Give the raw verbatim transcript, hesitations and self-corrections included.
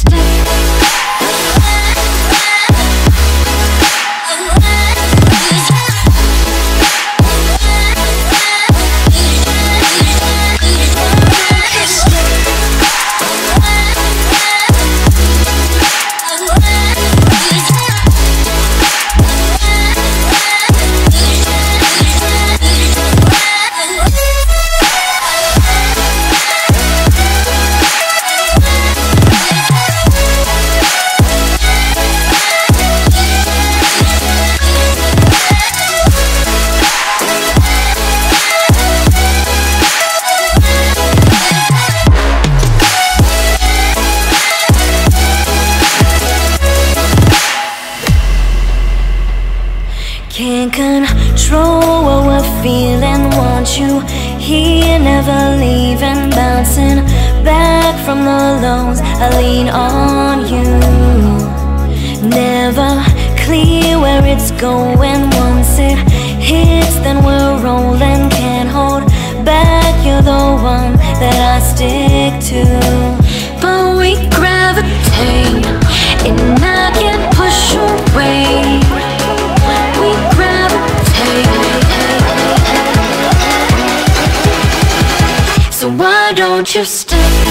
Can't control what we're feeling, want you here, never leaving. Bouncing back from the lows, I lean on you. Never clear where it's going. Once it hits, then we're rolling. Can't hold back, you're the one that I stick to. But we gravitate, and I can't push away. We gravitate, so why don't you stay?